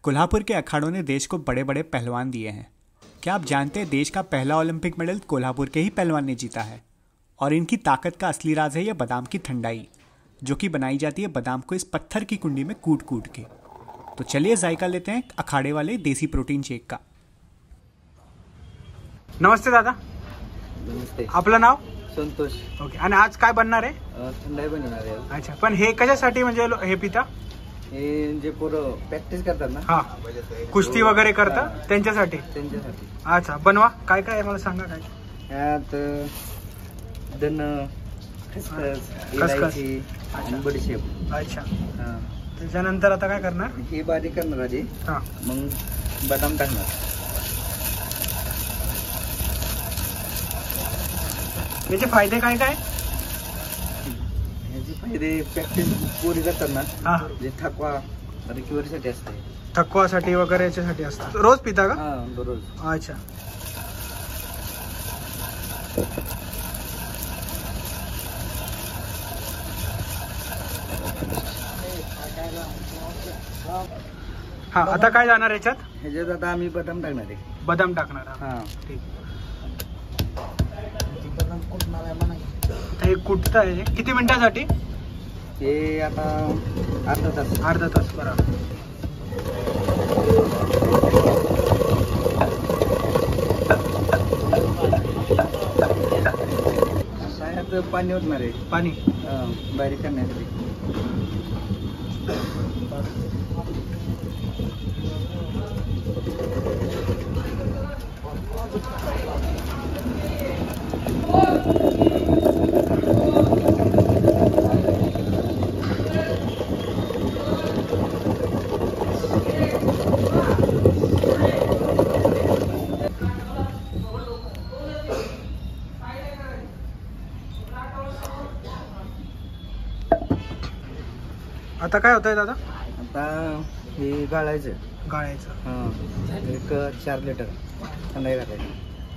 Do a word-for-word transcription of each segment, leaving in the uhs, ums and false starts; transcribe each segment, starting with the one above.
कोल्हापुर के अखाड़ों ने देश को बड़े बड़े पहलवान दिए हैं। क्या आप जानते हैं देश का पहला ओलंपिक मेडल कोल्हापुर के ही पहलवान ने जीता है। और इनकी ताकत का असली राज है यह बादाम की ठंडाई, जो कि बनाई जाती है बादाम को इस पत्थर की कुंडी में कूट कूट के। तो चलिए जायका लेते हैं अखाड़े वाले देसी प्रोटीन शेक का। नमस्ते दादा. नमस्ते. आपलं नाव? संतोष. ओके. आणि आज काय बनणार आहे? थंडाई बनवणार आहे. अच्छा, पण हे कशासाठी म्हणजे लो- हे पिता? हे जे पोरं प्रॅक्टिस करतात ना, हा, कुस्ती वगैरे करता त्यांच्यासाठी. त्यांच्यासाठी. अच्छा, बनवा. काय काय आहे मला सांगा. काय यात धन, खसखस, इलायची आणि बडीशेप. अच्छा, हा. त्याच्यानंतर आता काय करणार? हे बारीक करणार आधी, हा, मग बदाम टाकणार. याचे फायदे काय काय? ह्याचे फायदे प्रॅक्टिस पोरी करतात ना, हा, जे थकवा रिकव्हरीसाठी असते. थकवासाठी वगैरे याच्यासाठी असतात. रोज पिता का? हा, दररोज. अच्छा. हा, आता काय जाणार याच्यात? ह्याच्यात आता आम्ही बदाम टाकणार आहे. बदाम टाकणार. हा, हा. ठीक. हे कुठतं आहे? किती मिनिटासाठी? हे आता अर्धा तास. अर्धा तास. बरोबर. यात पाणी ओतणार आहे. पाणी हा, बारीक करण्यासाठी. आता काय होतंय दादा? आता हे गाळायचं. गाळायचं. हा, एक चार लिटर थंडाई घालायची.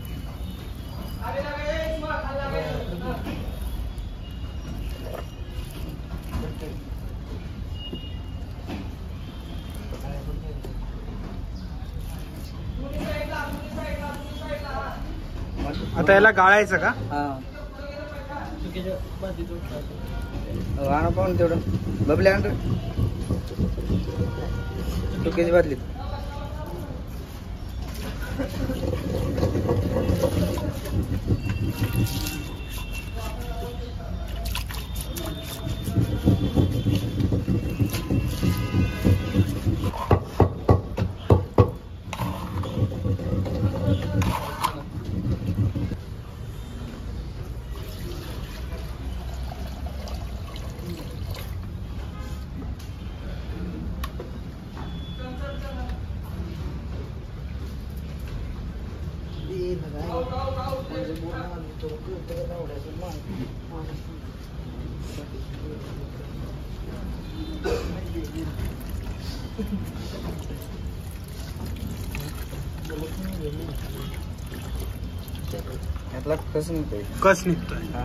आता याला गाळायचं का? हा, आणा पाहून तेवढं बबल्या आण. चुकीची बादलीत. यातला कस निघतोय. कस निघतोय. हा,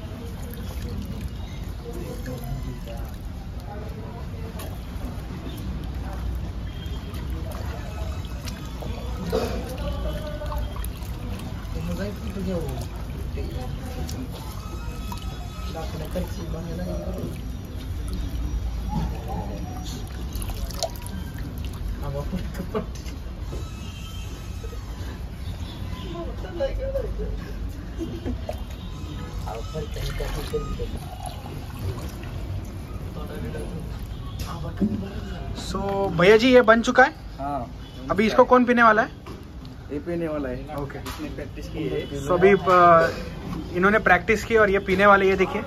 सो भैया जी ये बन चुका है. हाँ. अभी इसको कौन पीने वाला है? ये पीने वाला है. ओके. इसने प्रैक्टिस की है. सो अभी अ, इन्होंने प्रैक्टिस की और ये पीने वाले. ये देखिए,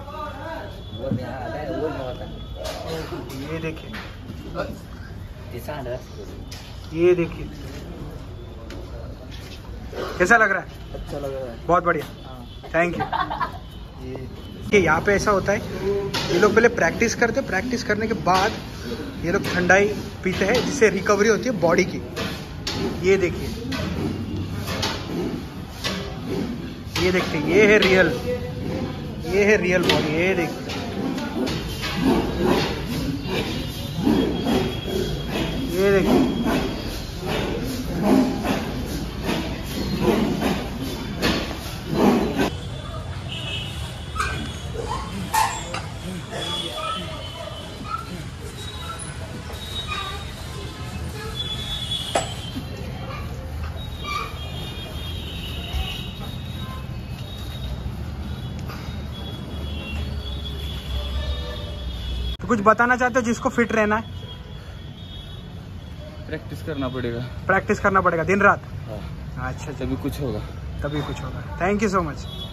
ये देखिए, ये देखिए कैसा लग रहा है? अच्छा लग रहा है. बहुत बढ़िया. Thank you. ये यहाँ पे ऐसा होता है, ये लोग पहले प्रैक्टिस करते हैं, प्रैक्टिस करने के बाद ये लोग ठंडाई पीते हैं जिससे रिकवरी होती है बॉडी की. ये देखिए, ये देखिए, ये है रियल, ये है रियल बॉडी. ये देखिए, ये देखिए, कुछ बताना चाहते हो जिसको फिट रहना है? प्रैक्टिस करना पड़ेगा। प्रैक्टिस करना पड़ेगा दिन रात। हाँ। अच्छा, तभी कुछ होगा। तभी कुछ होगा। Thank you so much.